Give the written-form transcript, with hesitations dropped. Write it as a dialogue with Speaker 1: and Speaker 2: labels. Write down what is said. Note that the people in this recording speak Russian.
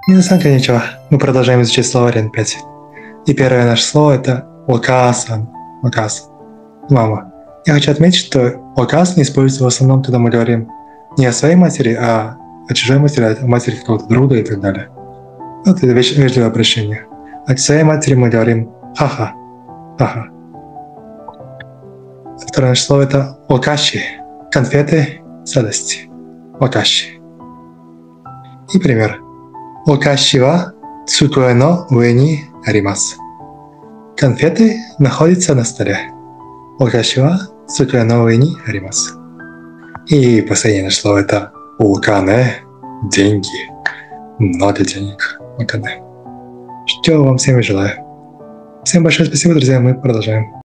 Speaker 1: Минасан, конничева. Мы продолжаем изучать словарь N5. И первое наше слово это окасан. Окасан. Мама. Я хочу отметить, что окасан используется в основном, когда мы говорим не о своей матери, а о чужой матери, о матери какого-то друга и так далее. Вот это вежливое обращение. А к своей матери мы говорим хаха. Хаха. Второе наше слово это окаши. Конфеты, сладости. Окаши. И пример. Окаши ва цукуэ но уэ ни аримасу. Конфеты находятся на столе. Окаши ва цукуэ но уэ ни аримасу. И последнее наше слово это окане. Деньги. Много денег. Окане. Что вам всем желаю. Всем большое спасибо, друзья. Мы продолжаем.